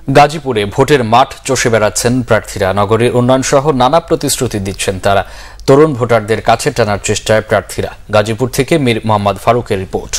গাজীপুরে ভোটের মাঠ চষে বেড়াচ্ছেন প্রার্থীরা। নগরীর উন্নয়ন সহ নানা প্রতিশ্রুতি দিচ্ছেন তারা। তরুণ ভোটারদের কাছে টানার চেষ্টায় প্রার্থীরা। গাজীপুর থেকে মীর মোহাম্মদ ফারুকের রিপোর্ট।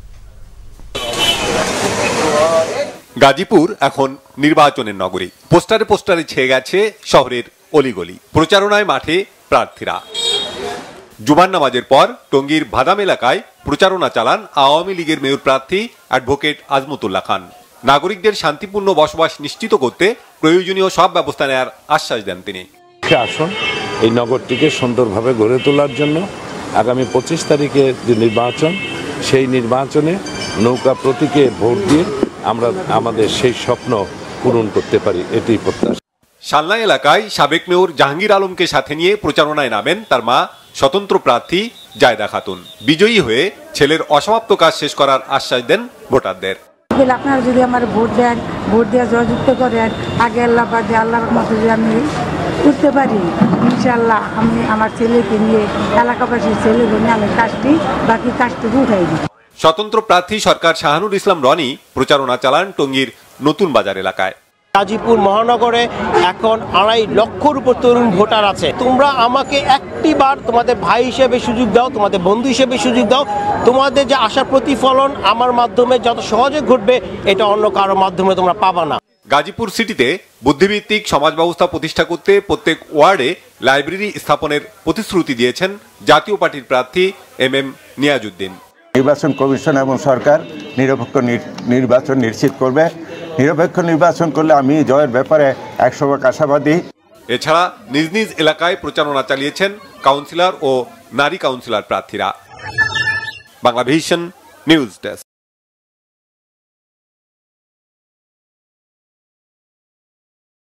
গাজীপুর এখন নির্বাচনের নগরী। পোস্টারে পোস্টারে ছেয়ে গেছে শহরের অলিগলি। প্রচারণায় মাঠে প্রার্থীরা। জুমার নামাজের পর টঙ্গীর ভাদাম এলাকায় প্রচারণা চালান আওয়ামী লীগের মেয়র প্রার্থী অ্যাডভোকেট আজমতুল্লাহ খান। নাগরিকদের শান্তিপূর্ণ বসবাস নিশ্চিত করতে প্রয়োজনীয় সব ব্যবস্থা নেওয়ার আশ্বাস দেন তিনি। আসুন, এই নগরটিকে সুন্দরভাবে গড়ে তোলার জন্য আগামী 25 তারিখে যে নির্বাচন, সেই নির্বাচনে নৌকা প্রতীকে ভোট দিয়ে আমরা আমাদের সেই স্বপ্ন পূরণ করতে পারি, এটি প্রত্যাশা। শালনা এলাকায় সাবেক মেয়র জাহাঙ্গীর আলমকে সাথে নিয়ে প্রচারণায় নামেন তার মা স্বতন্ত্র প্রার্থী জায়দা খাতুন। বিজয়ী হয়ে ছেলের অসমাপ্ত কাজ শেষ করার আশ্বাস দেন ভোটারদের। আপনারা যদি আমার ভোট দেন, ভোট দেওয়া জয়যুক্ত করেন, আগে আল্লাহ বাদে আল্লাহর মতো যদি আমি করতে পারি, ইনশাআল্লাহ আমি আমার ছেলেকে নিয়ে এলাকাবাসীর ছেলেকে নিয়ে আমি বাকি কাজটুকু উঠাই দিই। স্বতন্ত্র প্রার্থী সরকার শাহানুর ইসলাম রনি প্রচারণা চালান টঙ্গীর নতুন বাজার এলাকায়। গাজীপুর মহানগরে এখন 2.5 লক্ষর উপর তরুণ ভোটার আছে। তোমরা আমাকে একটি বার তোমাদের ভাই হিসেবে সুযোগ দাও, তোমাদের বন্ধু হিসেবে সুযোগ দাও। তোমাদের যে আশার প্রতিফলন আমার মাধ্যমে যত সহজে ঘটবে, এটা অন্য কারো মাধ্যমে তোমরা পাবা না। গাজীপুর সিটিতে বুদ্ধিভিত্তিক সমাজ ব্যবস্থা প্রতিষ্ঠা করতে প্রত্যেক ওয়ার্ডে লাইব্রেরি স্থাপনের প্রতিশ্রুতি দিয়েছেন জাতীয় পার্টির প্রার্থী এম নিয়াজউদ্দিন। নির্বাচন কমিশন এবং সরকার নিরপেক্ষ নির্বাচন নিশ্চিত করবে। নিরপেক্ষ নির্বাচন করলে আমি জয়ের ব্যাপারে 100% আশাবাদী। এছাড়া নিজ নিজ এলাকায় প্রচারণা চালিয়েছেন কাউন্সিলর ও নারী কাউন্সিলর প্রার্থীরা। Banglavision news desk.